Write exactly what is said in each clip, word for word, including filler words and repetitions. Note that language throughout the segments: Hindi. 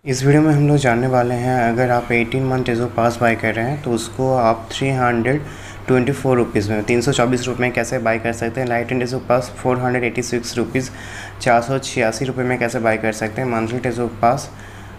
इस वीडियो में हम लोग जानने वाले हैं, अगर आप एटीन मंथ टेजो पास बाय कर रहे हैं तो उसको आप three hundred twenty four rupees में तीन सौ चौबीस रुपये में कैसे बाय कर सकते हैं। लाइट एंड टेजो pass four hundred eighty six rupees चार सौ छियासी रुपये में कैसे बाय कर सकते हैं। मंथली टेजो पास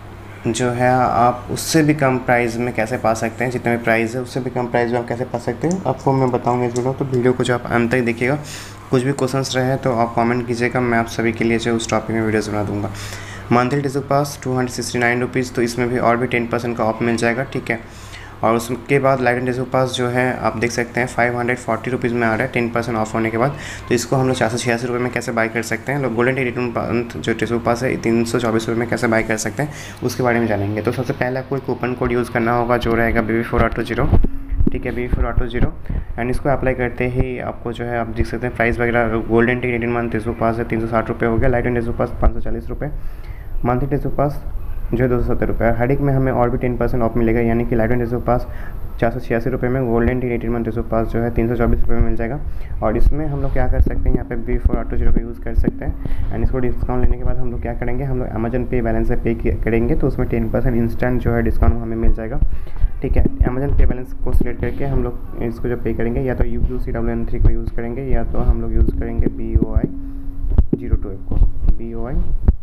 जो है आप उससे भी कम प्राइस में कैसे पा सकते हैं, जितने भी प्राइस है उससे भी कम प्राइस में आप कैसे पा सकते हैं आपको मैं बताऊंगा इस वीडियो। तो वीडियो को जो आप अंत तक देखिएगा, कुछ भी क्वेश्चंस रहे तो आप कमेंट कीजिएगा, मैं आप सभी के लिए जो उस टॉपिक में वीडियोस बना दूंगा। मंथली टेजो pass two hundred sixty nine rupees, तो इसमें भी और भी टेन परसेंट का ऑफ मिल जाएगा, ठीक है। और उसके बाद लाइट एंड टेजो पास जो है आप देख सकते हैं फाइव हंड्रेड फोर्टी रुपीज़ में आ रहा है टेन परसेंट ऑफ होने के बाद। तो इसको हम लोग चार सौ छियासी रुपये में कैसे बाय कर सकते हैं। लोग गोल्डन एटीन मंथ जो टेजो पास है तीन सौ चौबीस रुपये में कैसे बाय कर सकते हैं उसके बारे में जानेंगे। तो सबसे पहले आपको कूपन कोड यूज़ करना होगा जो रहेगा B V four auto zero, ठीक है, B V four auto zero. And इसको अप्लाई करते ही आपको जो है आप देख सकते हैं प्राइस वगैरह गोल्डन टेन एटीन मंथ टेजो पास है तीन सौ साठ रुपये हो गया, लाइट एंड टेजो पास पाँच सौ चालीस रुपये, मंथली टेजो पास जो है दो सौ सत्तर रुपये। हर एक में हमें और भी टेन परसेंट ऑफ मिलेगा, यानी कि लाइट एंड टेजो पास चार सौ छियासी रुपये में, गोल्डन टेन एटीन मंथ टेजो पास जो है तीन सौ चौबीस रुपये में मिल जाएगा। और इसमें हम लोग क्या कर सकते हैं, यहाँ पे बी फोर ऑटो जीरो का यूज़ कर सकते हैं। एंड इसको डिस्काउंट लेने के बाद हम लोग क्या करेंगे, हम लोग अमेजन पे बैलेंस से पे करेंगे तो उसमें टेन परसेंट इंस्टेंट जो है डिस्काउंट हमें मिल जाएगा, ठीक है। अमेजन पे बैलेंस को सिलेक्ट करके हम लोग इसको जो पे करेंगे या तो U Q C W N three को यूज़ करेंगे या तो हम लोग यूज़ करेंगे B O I zero two F को, B O I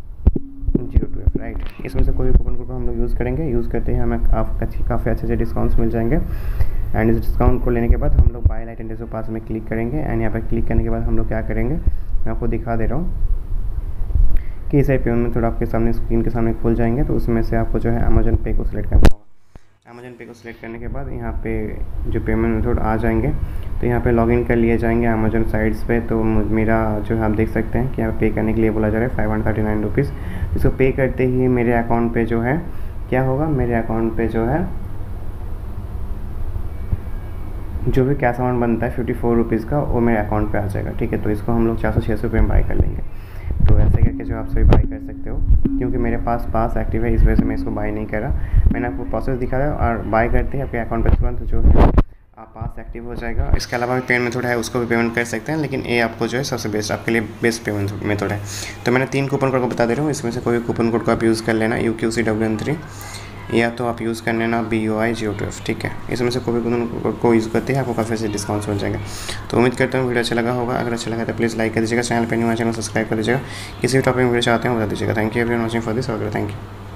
zero two F, right. इसमें से कोई कूपन कोड को हम लोग यूज़ करेंगे। यूज़ करते ही हमें काफ़ी काफ़ी अच्छे अच्छे डिस्काउंट्स मिल जाएंगे। एंड इस डिस्काउंट को लेने के बाद हम लोग बाय लाइट एंड टेजो पास में क्लिक करेंगे। एंड यहाँ पर क्लिक करने के बाद हम लोग क्या करेंगे, मैं आपको दिखा दे रहा हूँ कि इस पेमेंट में थोड़ा आपके सामने स्क्रीन के सामने खुल जाएंगे। तो उसमें से आपको जो है अमेजन पे को सिलेक्ट करना होगा। अमेजन पे को सिलेक्ट करने के बाद यहाँ पे जो पेमेंट मेथड आ जाएंगे तो यहाँ पे लॉगिन कर लिए जाएंगे अमेजन साइट्स पे। तो मेरा जो है आप देख सकते हैं कि यहाँ पे करने के लिए बोला जा रहा है five hundred thirty nine rupees. इसको पे करते ही मेरे अकाउंट पे जो है क्या होगा, मेरे अकाउंट पे जो है जो भी कैश अमाउंट बनता है फिफ्टी फोर रुपीज़ का वो मेरे अकाउंट पे आ जाएगा, ठीक है। तो इसको हम लोग चार सौ छः सौ रुपये में बाई कर लेंगे। तो ऐसे करके जो आप सभी बाई कर सकते हो, क्योंकि मेरे पास पास एक्टिव है इस वजह से मैं इसको बाई नहीं कर रहा। मैंने आपको प्रोसेस दिखा रहा है और बाई करते ही आपके अकाउंट पे तुरंत जो है आप पास एक्टिव हो जाएगा। इसके अलावा भी पेमेंट मेथड है उसको भी पेमेंट कर सकते हैं, लेकिन ये आपको जो है सबसे बेस्ट आपके लिए बेस्ट पेमेंट मेथड है। तो मैंने तीन कूपन कोड को बता दे रहा हूँ, इसमें से कोई कूपन कोड को आप यूज़ कर लेना, U Q C W N three, या तो आप यूज़ कर लेना B O I zero two F, ठीक है। इसमें से कोई भी को यूज़ करते हैं आपको काफ़ी अच्छे डिस्काउंट्स मिल जाएंगे। तो उम्मीद करता हूँ वीडियो अच्छा लगा होगा। अगर अच्छा लगा तो प्लीज़ लाइक कर दीजिएगा, चैनल पर न्यू चैनल सब्सक्राइब कर दीजिएगा। किसी भी टॉपिक में वीडियो चाहते हैं बता दीजिएगा। Thank you everyone watching for this video, thank you.